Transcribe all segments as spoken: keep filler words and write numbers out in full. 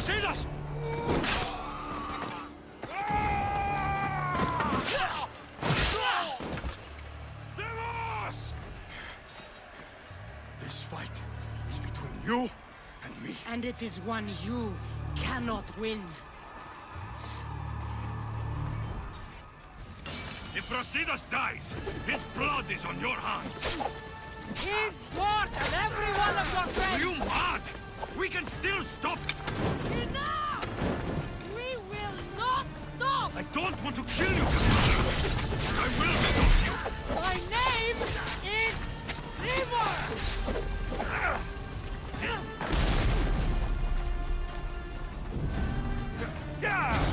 Proceedas! Deimos! This fight is between you and me. And it is one you cannot win. If Proceedas dies, his blood is on your hands. His wars and every one of your friends! Are you mad? We can still stop! Enough! We will not stop! I don't want to kill you, but I will stop you! My name is Deimos! Yeah!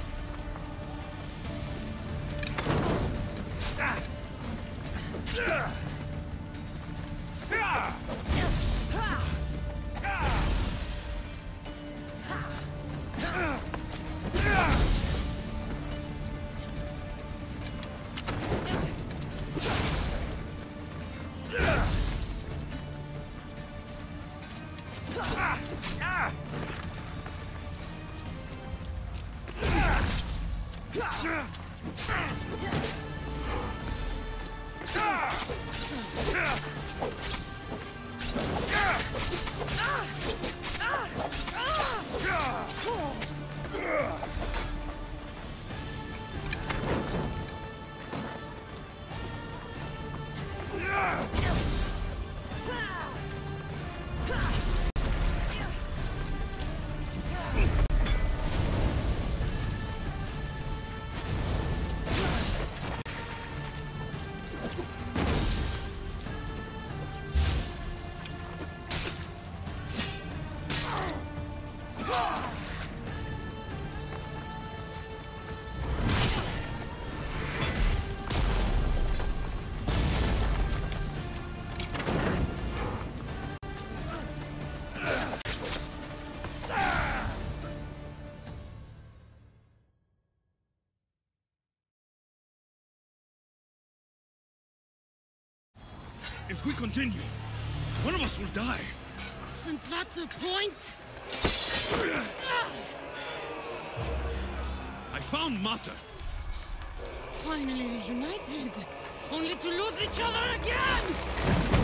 If we continue, one of us will die. Isn't that the point? I found Mater. Finally reunited, only to lose each other again!